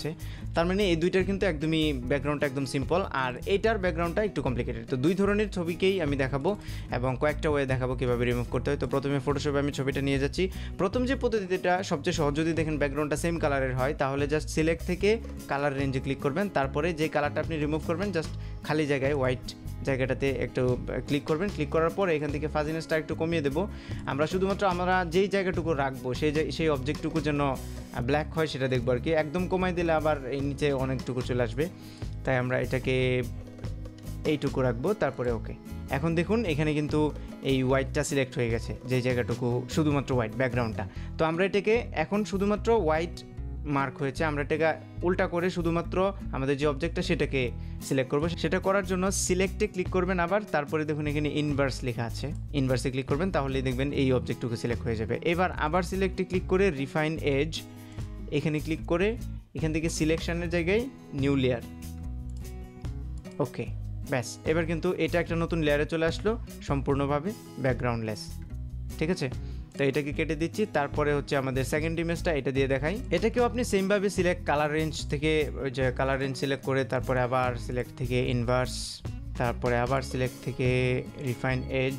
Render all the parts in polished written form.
আছে, তার মানে এই দুইটার কিন্তু একদমই ব্যাকগ্রাউন্ডটা একদম সিম্পল, আর এইটার ব্যাকগ্রাউন্ডটা একটু কমপ্লিকেটেড। তো দুই ধরনের ছবিকেই আমি দেখাবো এবং কয়েকটা ওয়ে দেখাবো কীভাবে রিমুভ করতে হয়। তো প্রথমে ফটোশপে আমি ছবিটা নিয়ে যাচ্ছি। প্রথম যে পদ্ধতিটা সবচেয়ে সহজ, যদি দেখেন ব্যাকগ্রাউন্ডটা সেম কালারের হয় তাহলে জাস্ট সিলেক্ট থেকে কালার রেঞ্জে ক্লিক করবেন, তারপরে যে কালারটা আপনি রিমুভ করবেন জাস্ট খালি জায়গায় হোয়াইট জায়গাটাতে একটু ক্লিক করবেন। ক্লিক করার পরে এখান থেকে ফাজিনেসটা একটু কমিয়ে দেবো। আমরা শুধুমাত্র আমরা যেই জায়গাটুকু রাখবো সেই অবজেক্টটুকু যেন ব্ল্যাক হয় সেটা দেখবো আর কি। একদম কমাই দিলে আবার এই নিচে অনেকটুকু চলে আসবে, তাই আমরা এটাকে এইটুকু রাখবো, তারপরে ওকে। এখন দেখুন এখানে কিন্তু এই হোয়াইটটা সিলেক্ট হয়ে গেছে, যে জায়গাটুকু শুধুমাত্র হোয়াইট ব্যাকগ্রাউন্ডটা। তো আমরা এটাকে এখন শুধুমাত্র হোয়াইট মার্ক হয়েছে, আমরা এটাকে উল্টা করে শুধুমাত্র আমাদের যে অবজেক্টটা সেটাকে সিলেক্ট করবো। সেটা করার জন্য সিলেক্টে ক্লিক করবেন আবার, তারপরে দেখুন এখানে ইনভার্স লেখা আছে, ইনভার্সে ক্লিক করবেন, তাহলেই দেখবেন এই অবজেক্টটুকু সিলেক্ট হয়ে যাবে। এবার আবার সিলেক্টে ক্লিক করে রিফাইন এজ এখানে ক্লিক করে এখান থেকে সিলেকশনের জায়গায় নিউ লেয়ার, ওকে ব্যাস। এবার কিন্তু এটা একটা নতুন লেয়ারে চলে আসলো সম্পূর্ণভাবে ব্যাকগ্রাউন্ডলেস, ঠিক আছে। তো এটাকে কেটে দিচ্ছি, তারপরে হচ্ছে আমাদের সেকেন্ড ইমেজটা এটা দিয়ে দেখাই। এটাকেও আপনি সেমভাবে সিলেক্ট কালার রেঞ্জ থেকে ওই যে কালার রেঞ্জ সিলেক্ট করে তারপরে আবার সিলেক্ট থেকে ইনভার্স, তারপরে আবার সিলেক্ট থেকে রিফাইন এজ,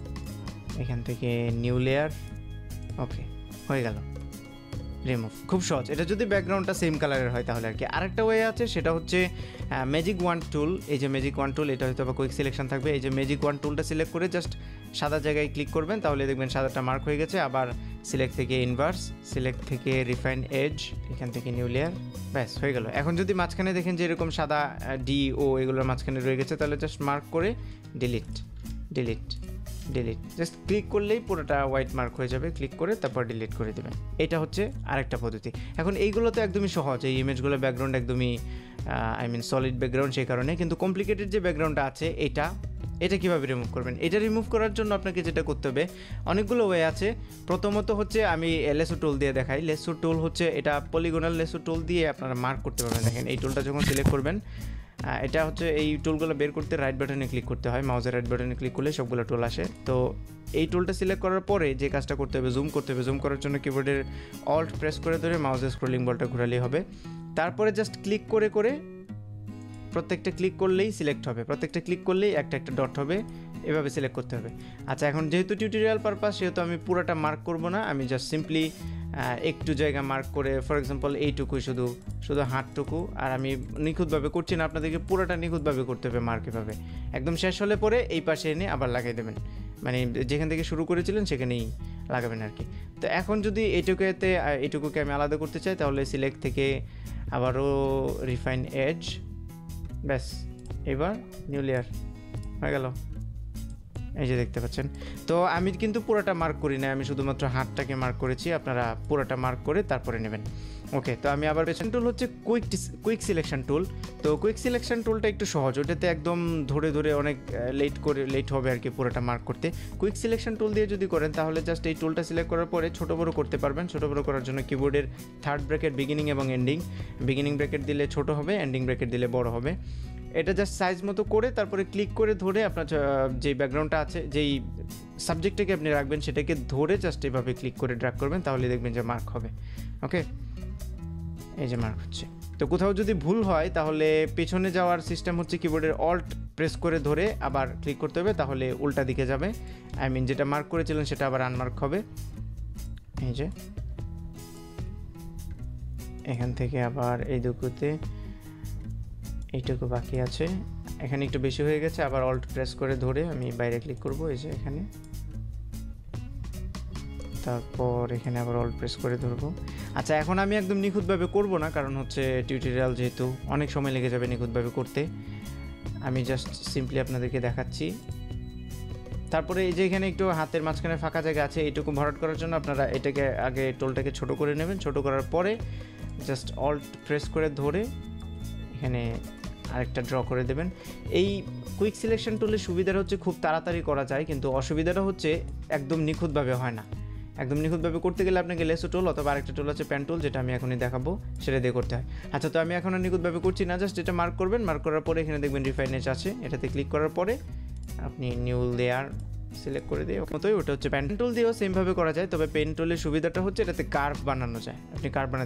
এখান থেকে নিউ লেয়ার, ওকে হয়ে গেল রিমুভ। খুব সহজ, এটা যদি ব্যাকগ্রাউন্ডটা সেম কালারের হয় তাহলে আর কি। আরেকটা ওয়ে আছে, সেটা হচ্ছে ম্যাজিক ওয়ান টুল। এই যে ম্যাজিক ওয়ান টুল, এটা হয়তো বা কুইক সিলেকশন থাকবে। এই যে ম্যাজিক ওয়ান টুলটা সিলেক্ট করে জাস্ট সাদা জায়গায় ক্লিক করবেন, তাহলে দেখবেন সাদাটা মার্ক হয়ে গেছে। আবার সিলেক্ট থেকে ইনভার্স, সিলেক্ট থেকে রিফাইন এজ, এখান থেকে নিউ লেয়ার, ব্যাস হয়ে গেল। এখন যদি মাঝখানে দেখেন যে এরকম সাদা ডি ও এগুলোর মাঝখানে রয়ে গেছে, তাহলে জাস্ট মার্ক করে delete delete delete, just click করলেই পুরোটা হোয়াইট মার্ক হয়ে যাবে। ক্লিক করে তারপর ডিলিট করে দেবেন। এটা হচ্ছে আরেকটা পদ্ধতি। এখন এইগুলো তো একদমই সহজ, এই ইমেজগুলো ব্যাকগ্রাউন্ড একদমই সলিড ব্যাকগ্রাউন্ড, সেই কারণে। কিন্তু কমপ্লিকেটেড যে ব্যাকগ্রাউন্ডটা আছে এটা কীভাবে রিমুভ করবেন? এটা রিমুভ করার জন্য আপনাকে যেটা করতে হবে, অনেকগুলো ওয়ে আছে। প্রথমত হচ্ছে আমি লেসো টুল দিয়ে দেখাই। লেসো টুল হচ্ছে এটা পলিগোনাল লেসো টুল দিয়ে আপনারা মার্ক করতে পারবেন। দেখেন এই টুলটা যখন সিলেক্ট করবেন, এটা হচ্ছে এই টুলগুলো বের করতে রাইট বাটনে ক্লিক করতে হয়, মাউসের রাইট বাটনে ক্লিক করলে সবগুলো টুল আসে। তো এই টুলটা সিলেক্ট করার পরে যে কাজটা করতে হবে, জুম করতে হবে। জুম করার জন্য কিবোর্ডের অল্ট প্রেস করে ধরে মাউসের স্ক্রলিং বলটা ঘোরালেই হবে। তারপরে জাস্ট ক্লিক করে করে প্রত্যেকটা ক্লিক করলেই সিলেক্ট হবে, প্রত্যেকটা ক্লিক করলেই একটা একটা ডট হবে, এভাবে সিলেক্ট করতে হবে। আচ্ছা, এখন যেহেতু টিউটোরিয়াল পারপাস, সেহেতু আমি পুরোটা মার্ক করব না, আমি জাস্ট সিম্পলি একটু জায়গা মার্ক করে, ফর এক্সাম্পল এইটুকুই, শুধু হাতটুকু। আর আমি নিখুঁতভাবে করছি না, আপনাদেরকে পুরোটা নিখুঁতভাবে করতে হবে মার্ক এভাবে। একদম শেষ হলে পরে এই পাশে এনে আবার লাগাই দেবেন, মানে যেখান থেকে শুরু করেছিলেন সেখানেই লাগাবেন আর কি। তো এখন যদি এইটুকুকে আমি আলাদা করতে চাই, তাহলে সিলেক্ট থেকে আবারও রিফাইন এজ, ব্যাস এবার নিউ লেয়ার হয়ে গেল। এই যে দেখতে পাচ্ছেন। তো আমি কিন্তু পুরোটা মার্ক করি না, আমি শুধুমাত্র হাতটাকে মার্ক করেছি। আপনারা পুরোটা মার্ক করে তারপরে নেবেন। ওকে, তো আমি আবার পেছন টুল হচ্ছে কুইক সিলেকশন টুল। তো কুইক সিলেকশন টুলটা একটু সহজ, ওটাতে একদম ধরে ধরে অনেক লেট হবে আর কি পুরোটা মার্ক করতে। কুইক সিলেকশন টুল দিয়ে যদি করেন তাহলে জাস্ট এই টুলটা সিলেক্ট করার পরে ছোটো বড়ো করতে পারবেন। ছোটো বড়ো করার জন্য কিবোর্ডের থার্ড ব্র্যাকেট বিগিনিং এবং এন্ডিং, বিগিনিং ব্র্যাকেট দিলে ছোটো হবে, এন্ডিং ব্র্যাকেট দিলে বড় হবে। এটা জাস্ট সাইজ মতো করে তারপরে ক্লিক করে ধরে আপনার যেই ব্যাকগ্রাউন্ডটা আছে, যেই সাবজেক্টটাকে আপনি রাখবেন সেটাকে ধরে জাস্ট এভাবে ক্লিক করে ড্র্যাগ করবেন, তাহলে দেখবেন যে মার্ক হবে। ওকে, এই যে মার্ক হচ্ছে। তো কোথাও যদি ভুল হয় তাহলে পেছনে যাওয়ার সিস্টেম হচ্ছে কিবোর্ডের অল্ট প্রেস করে ধরে আবার ক্লিক করতে হবে, তাহলে উল্টা দিকে যাবে। যেটা মার্ক করেছিলেন সেটা আবার আনমার্ক হবে। এই যে এখান থেকে আবার এই দুকুতে এইটুকু বাকি আছে, এখানে একটু বেশি হয়ে গেছে, আবার অল্ট প্রেস করে ধরে আমি বাইরে ক্লিক করব, এই যে এখানে। তারপর এখানে আবার অল্ট প্রেস করে ধরবো। আচ্ছা, এখন আমি একদম নিখুঁতভাবে করব না, কারণ হচ্ছে টিউটোরিয়াল যেহেতু অনেক সময় লেগে যাবে নিখুঁতভাবে করতে। আমি জাস্ট সিম্পলি আপনাদেরকে দেখাচ্ছি। তারপরে এই যে এখানে একটু হাতের মাঝখানে ফাঁকা জায়গা আছে, এইটুকু ভরাট করার জন্য আপনারা এটাকে আগে টোলটাকে ছোট করে নেবেন। ছোট করার পরে জাস্ট অল্ট প্রেস করে ধরে এখানে আরেকটা ড্র করে দেবেন। এই কুইক সিলেকশন টুলের সুবিধাটা হচ্ছে খুব তাড়াতাড়ি করা যায়, কিন্তু অসুবিধাটা হচ্ছে একদম নিখুঁতভাবে হয় না। একদম নিখুঁতভাবে করতে গেলে আপনাকে লেসো টুল অথবা আরেকটা টুল আছে পেন টুল, যেটা আমি এখনই দেখাবো, সেটা দিয়ে করতে হয়। আচ্ছা, তো আমি এখন নিখুঁতভাবে করছি না, জাস্ট এটা মার্ক করবেন। মার্ক করার পরে এখানে দেখবেন রিফাইন এজ আছে, এটাতে ক্লিক করার পরে আপনি নিউ লেয়ার সিলেক্ট করে দিয়ে মতোই, ওটা হচ্ছে পেন টুল দিয়েও সেমভাবে করা যায়। তবে পেন টুলের সুবিধাটা হচ্ছে এটাতে কার্ভ বানানো যায়, আপনি কার্ভ বানাতে